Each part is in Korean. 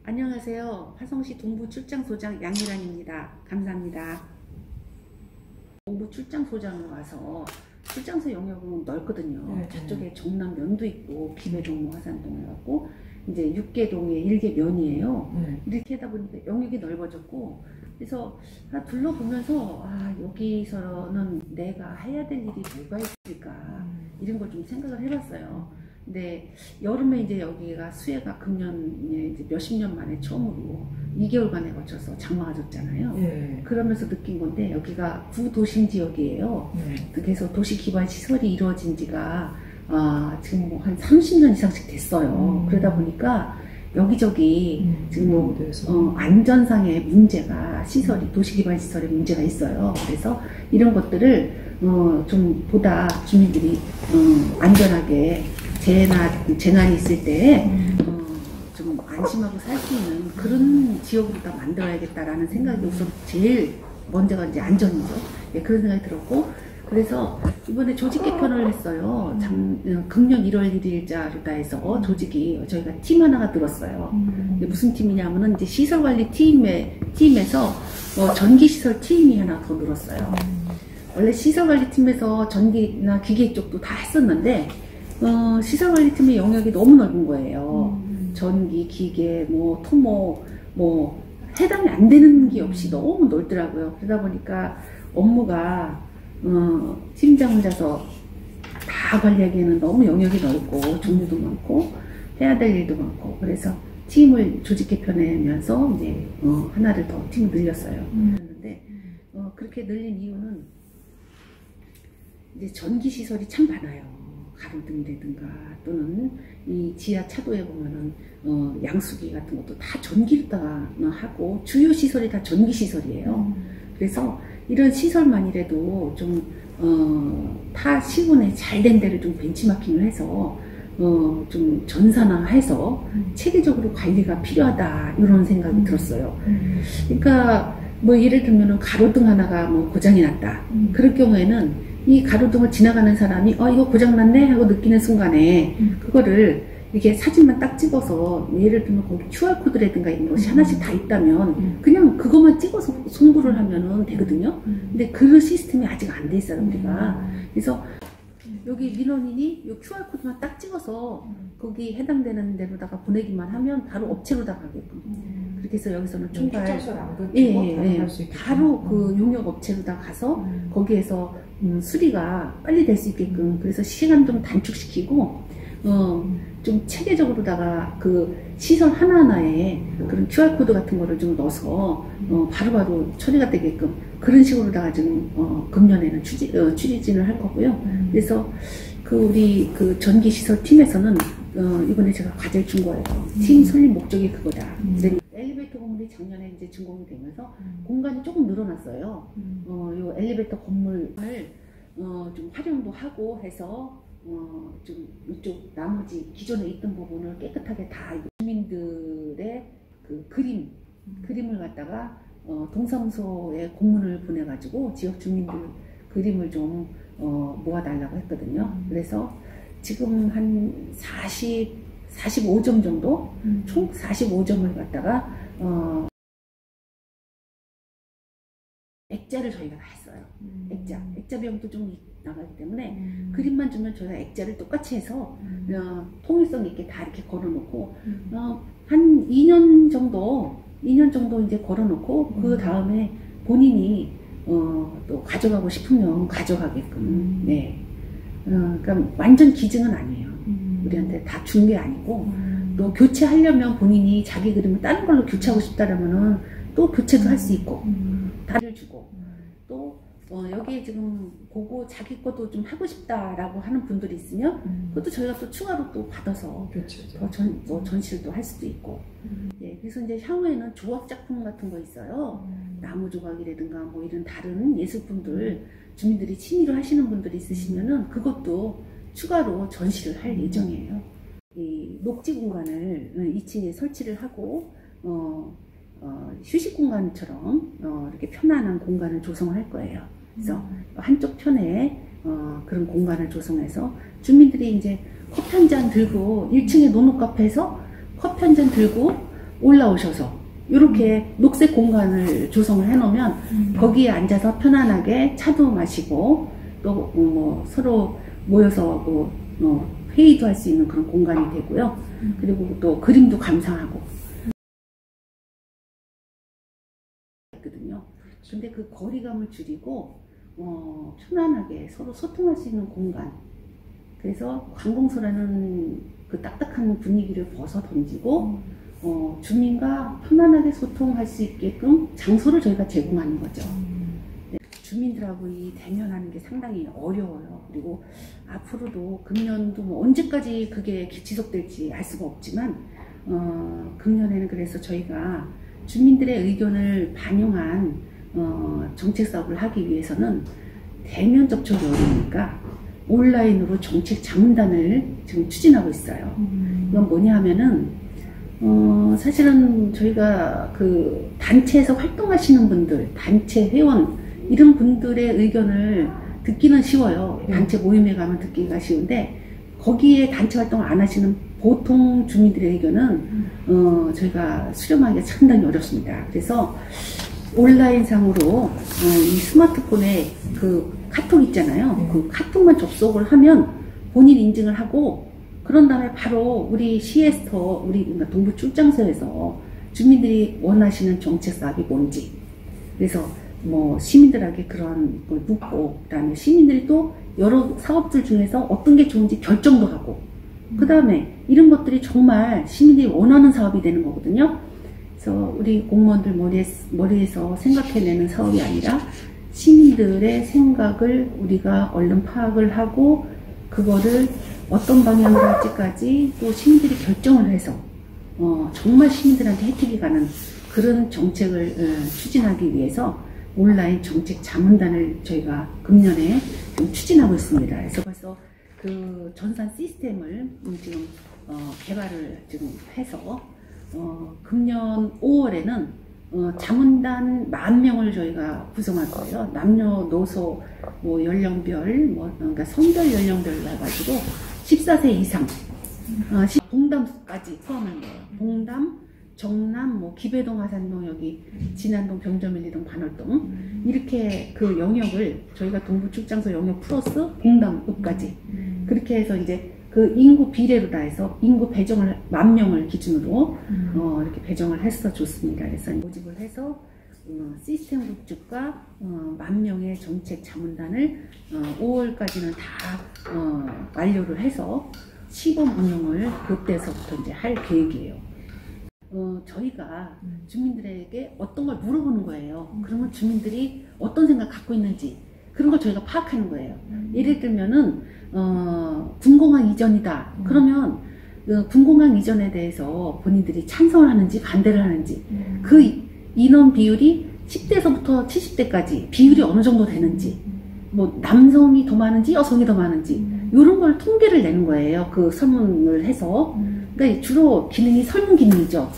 안녕하세요. 화성시 동부 출장소장 양미란입니다. 감사합니다. 동부 출장소장으로 와서 출장소 영역은 넓거든요. 네, 저쪽에 정남면도 있고 김해동 화산동 해갖고 이제 육계동에 일계면이에요. 이렇게 하다 보니까 영역이 넓어졌고 그래서 둘러보면서 여기서는 내가 해야 될 일이 뭐가 있을까 이런 걸 좀 생각을 해봤어요. 근데 여름에 이제 여기가 수해가 금년에 이제 몇십 년 만에 처음으로 2개월간에 거쳐서 장마가 졌잖아요. 네. 그러면서 느낀 건데 여기가 구도심 지역이에요. 그래서 도시 기반 시설이 이루어진 지가 지금 뭐 한 30년 이상씩 됐어요. 그러다 보니까 여기저기 지금 뭐 안전상의 문제가 도시 기반 시설에 문제가 있어요. 그래서 이런 것들을 좀 보다 주민들이 안전하게 재난이 있을 때 좀 안심하고 살 수 있는 그런 지역으로 다 만들어야겠다라는 생각이 우선 제일 먼저가 이제 안전이죠. 예, 그런 생각이 들었고 그래서 이번에 조직 개편을 했어요. 금년 1월 1일자로 다 해서 조직이 저희가 팀 하나가 들었어요. 무슨 팀이냐면은 이제 시설관리 팀에서 전기시설 팀이 하나 더 늘었어요. 원래 시설관리팀에서 전기나 기계 쪽도 다 했었는데 시설관리팀의 영역이 너무 넓은 거예요. 전기, 기계, 토모, 해당이 안 되는 게 없이 너무 넓더라고요. 그러다 보니까 업무가 팀장 혼자서 다 관리하기에는 너무 영역이 넓고 종류도 많고 해야 될 일도 많고 그래서 팀을 조직 개편하면서 이제 하나를 더 팀을 늘렸어요. 그런데 그렇게 늘린 이유는 이제 전기 시설이 참 많아요. 가로등이라든가 또는 이 지하 차도에 보면은 양수기 같은 것도 다 전기로다가 하고 주요 시설이 다 전기 시설이에요. 그래서 이런 시설만이라도 좀 타 시군에 잘 된 데를 좀 벤치마킹을 해서 좀 전산화해서 체계적으로 관리가 필요하다 이런 생각이 들었어요. 그러니까 뭐 예를 들면은 가로등 하나가 뭐 고장이 났다. 그럴 경우에는 이 가로등을 지나가는 사람이 이거 고장났네 하고 느끼는 순간에 그거를 이렇게 사진만 딱 찍어서 예를 들면 거기 QR코드라든가 이런 것이 하나씩 다 있다면 그냥 그것만 찍어서 송부를 하면은 되거든요. 근데 그 시스템이 아직 안 돼 있어요 우리가. 그래서 여기 민원인이 이 QR코드만 딱 찍어서 거기 해당되는 데로다가 보내기만 하면 바로 업체로다 가게끔. 그렇게 해서 여기서는 총괄 바로 그 용역 업체로다 가서 거기에서 수리가 빨리 될 수 있게끔 그래서 시간 좀 단축시키고 좀 체계적으로다가 그 시설 하나하나에 그런 QR코드 같은 거를 좀 넣어서 바로바로 처리가 되게끔 그런 식으로다가 지금 금년에는 추진을 할 거고요. 그래서 우리 전기시설 팀에서는 이번에 제가 과제를 준 거예요. 팀 설립 목적이 그거다. 엘리베이터 건물이 작년에 이제 준공이 되면서 공간이 조금 늘어났어요. 요 엘리베이터 건물을 좀 활용도 하고 해서 좀 이쪽 나머지 기존에 있던 부분을 깨끗하게 다 주민들의 그 그림을 갖다가 동사무소에 공문을 보내가지고 지역 주민들 그림을 좀 모아달라고 했거든요. 그래서 지금 한 45점 정도 총 45점을 갖다가 액자를 저희가 다 했어요. 액자 비용도 좀 나가기 때문에 그림만 주면 저희가 액자를 똑같이 해서 통일성 있게 다 이렇게 걸어놓고 한 2년 정도 이제 걸어놓고 그 다음에 본인이 또 가져가고 싶으면 가져가게끔. 네. 그러니까 완전 기증은 아니에요. 우리한테 다 준 게 아니고 또 교체하려면 본인이 자기 그림을 다른 걸로 교체하고 싶다라면은 또 교체도 할 수 있고 다를 주고 또 여기에 지금 보고 자기 것도 좀 하고 싶다라고 하는 분들이 있으면 그것도 저희가 또 추가로 또 받아서 더 전시를 또 할 수도 있고 예, 그래서 이제 향후에는 조각 작품 같은 거 있어요. 나무 조각이라든가 뭐 이런 다른 예술품들 주민들이 취미로 하시는 분들이 있으시면은 그것도 추가로 전시를 할 예정이에요. 이 녹지 공간을 2층에 설치를 하고 휴식 공간처럼 이렇게 편안한 공간을 조성할 거예요. 그래서 한쪽 편에 그런 공간을 조성해서 주민들이 이제 커피 한 잔 들고 1층에 노노 카페에서 커피 한 잔 들고 올라오셔서 이렇게 녹색 공간을 조성을 해놓으면 거기에 앉아서 편안하게 차도 마시고 또 뭐 서로 모여서 회의도 할 수 있는 그런 공간이 되고요. 그리고 또 그림도 감상하고 있거든요. 근데 그 거리감을 줄이고 편안하게 서로 소통할 수 있는 공간. 그래서 관공서라는 그 딱딱한 분위기를 벗어 던지고 주민과 편안하게 소통할 수 있게끔 장소를 저희가 제공하는 거죠. 네, 주민들하고 이 대면하는 게 상당히 어려워요. 그리고 앞으로도 금년도 뭐 언제까지 그게 지속될지 알 수가 없지만 금년에는 그래서 저희가 주민들의 의견을 반영한 정책 사업을 하기 위해서는 대면 접촉이 어려우니까 온라인으로 정책 자문단을 지금 추진하고 있어요. 이건 뭐냐 하면은 사실은 저희가 그 단체에서 활동하시는 분들, 단체 회원 이런 분들의 의견을 듣기는 쉬워요. 단체 모임에 가면 듣기가 쉬운데 거기에 단체 활동을 안 하시는 보통 주민들의 의견은 저희가 수렴하기가 상당히 어렵습니다. 그래서 온라인상으로 이 스마트폰에 그 카톡 있잖아요. 그 카톡만 접속을 하면 본인 인증을 하고 그런 다음에 바로 우리 시에서 우리 동부 출장소에서 주민들이 원하시는 정책 사업이 뭔지 그래서 뭐 시민들에게 그런 걸 묻고 그다음에 시민들이 또 여러 사업들 중에서 어떤 게 좋은지 결정도 하고 그 다음에 이런 것들이 정말 시민들이 원하는 사업이 되는 거거든요. 그래서 우리 공무원들 머리에서 생각해내는 사업이 아니라 시민들의 생각을 우리가 얼른 파악을 하고 그거를 어떤 방향으로 할지까지 또 시민들이 결정을 해서 정말 시민들한테 혜택이 가는 그런 정책을 추진하기 위해서 온라인 정책 자문단을 저희가 금년에 좀 추진하고 있습니다. 그래서 벌써 그 전산 시스템을 지금 개발을 지금 해서 금년 5월에는 자문단 10,000명을 저희가 구성할 거예요. 남녀노소 뭐 연령별 그러니까 성별 연령별로 해가지고 14세 이상 봉담까지 포함한 거예요. 봉담, 정남, 뭐 기배동, 하산동, 여기 진안동, 병점일리동, 반월동 이렇게 그 영역을 저희가 동부 출장소 영역 플러스 봉담읍까지 그렇게 해서 이제 그 인구 비례로 다 해서 인구 배정을 10,000명을 기준으로 이렇게 배정을 해서 좋습니다. 그래서 모집을 해서 시스템 구축과 10,000명의 정책 자문단을 5월까지는 다 완료를 해서 시범 운영을 그때서부터 이제 할 계획이에요. 저희가 주민들에게 어떤 걸 물어보는 거예요. 그러면 주민들이 어떤 생각 갖고 있는지 그런 걸 저희가 파악하는 거예요. 예를 들면은 군공항 이전이다. 그러면 군공항 이전에 대해서 본인들이 찬성을 하는지 반대를 하는지 그 인원 비율이 10대에서부터 70대까지 비율이 어느 정도 되는지 뭐 남성이 더 많은지 여성이 더 많은지 이런 걸 통계를 내는 거예요. 그 설문을 해서 그러니까 주로 기능이 설문 기능이죠.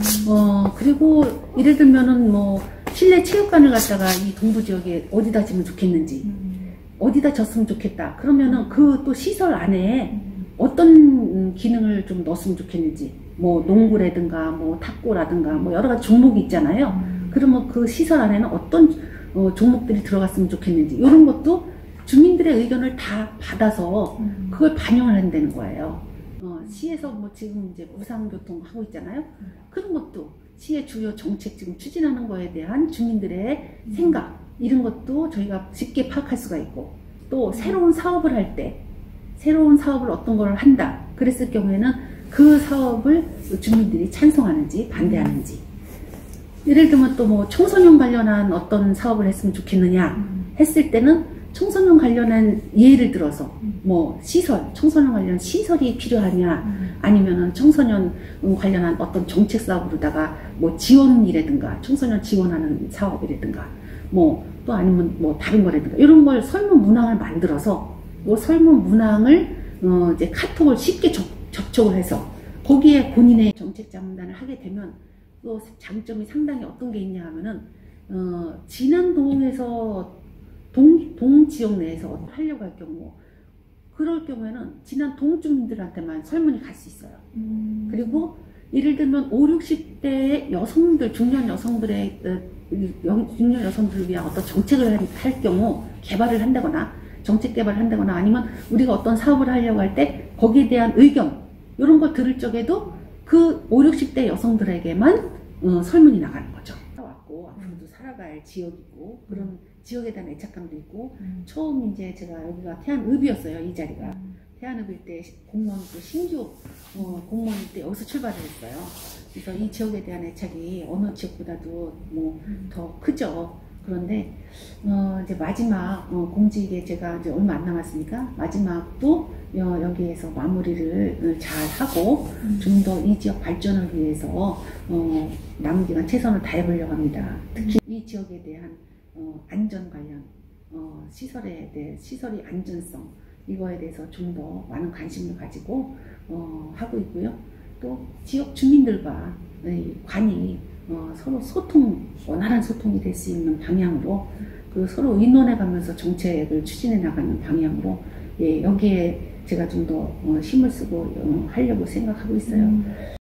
그리고 예를 들면은 뭐 실내 체육관을 갖다가 이 동부 지역에 어디다 지면 좋겠는지 어디다 졌으면 좋겠다. 그러면은 그 또 시설 안에 어떤 기능을 좀 넣었으면 좋겠는지 뭐 농구라든가 뭐 탁구라든가 뭐 여러 가지 종목이 있잖아요. 그러면 그 시설 안에는 어떤 종목들이 들어갔으면 좋겠는지 이런 것도 주민들의 의견을 다 받아서 그걸 반영을 한다는 거예요. 시에서 뭐 지금 이제 무상교통 하고 있잖아요. 그런 것도 시의 주요 정책 지금 추진하는 거에 대한 주민들의 생각 이런 것도 저희가 쉽게 파악할 수가 있고 또 새로운 사업을 할 때 새로운 사업을 어떤 걸 한다 그랬을 경우에는 그 사업을 주민들이 찬성하는지 반대하는지 예를 들면 또 뭐 청소년 관련한 어떤 사업을 했으면 좋겠느냐 했을 때는 청소년 관련한 예를 들어서 뭐 시설, 청소년 관련 시설이 필요하냐 아니면은 청소년 관련한 어떤 정책 사업으로다가 뭐 지원이라든가 청소년 지원하는 사업이라든가 뭐 또 아니면 뭐 다른 거라든가 이런 걸 설문 문항을 만들어서 그 설문 문항을 이제 카톡을 쉽게 접촉을 해서 거기에 본인의 정책 자문단을 하게 되면 또 장점이 상당히 어떤 게 있냐 하면은 진안동에서 동 지역 내에서 하려고 할 경우 그럴 경우에는 진안 동 주민들한테만 설문이 갈 수 있어요. 그리고 예를 들면 5, 60대 여성들, 중년 여성들의 중년 여성들을 위한 어떤 정책을 할 경우 개발을 한다거나 정책 개발을 한다거나 아니면 우리가 어떤 사업을 하려고 할 때 거기에 대한 의견 이런 거 들을 적에도 그 5, 60대 여성들에게만 설문이 나가는 거죠. 살아왔고 앞으로도 살아갈 지역이고 그런 지역에 대한 애착감도 있고 처음 이제 제가 여기가 태안읍이었어요. 이 자리가 태안읍일 때 공무원 신규 공무원일 때 여기서 출발을 했어요. 그래서 이 지역에 대한 애착이 어느 지역보다도 뭐 더 크죠. 그런데 이제 마지막 공직에 제가 이제 얼마 안 남았으니까 마지막도 여기에서 마무리를 잘 하고 좀 더 이 지역 발전을 위해서 남은 기간 최선을 다해보려고 합니다. 특히 이 지역에 대한 안전 관련 시설에 대해 시설의 안전성 이거에 대해서 좀 더 많은 관심을 가지고 하고 있고요. 또 지역 주민들과 관이 서로 원활한 소통이 될 수 있는 방향으로 그 서로 의논해 가면서 정책을 추진해 나가는 방향으로 여기에 제가 좀 더 힘을 쓰고 하려고 생각하고 있어요.